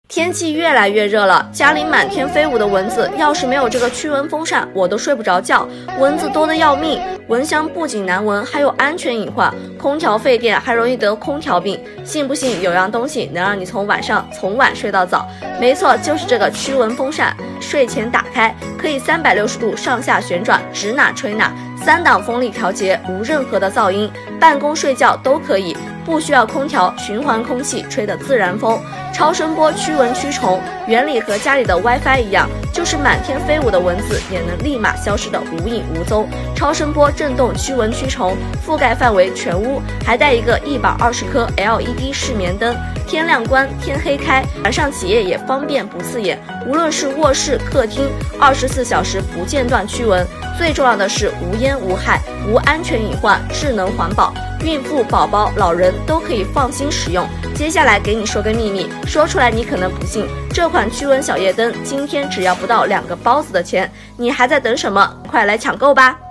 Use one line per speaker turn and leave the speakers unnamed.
天气越来越热了，家里满天飞舞的蚊子，要是没有这个驱蚊风扇，我都睡不着觉。蚊子多得要命，蚊香不仅难闻，还有安全隐患。空调费电，还容易得空调病。信不信有样东西能让你从晚睡到早？没错，就是这个驱蚊风扇。睡前打开，可以360度上下旋转，指哪吹哪，3档风力调节，无任何的噪音，办公睡觉都可以。不需要空调，循环空气吹的自然风，超声波驱蚊驱虫，原理和家里的 WiFi 一样，就是满天飞舞的蚊子也能立马消失的无影无踪。超声波震动驱蚊驱虫，覆盖范围全屋，还带一个120颗 LED 视眠灯，天亮关，天黑开，晚上起夜也方便不刺眼。无论是卧室、客厅，24小时不间断驱蚊。最重要的是无烟无害，无安全隐患，智能环保。孕妇、宝宝、老人都可以放心使用。接下来给你说个秘密，说出来你可能不信，这款驱蚊小夜灯今天只要不到2个包子的钱，你还在等什么？快来抢购吧！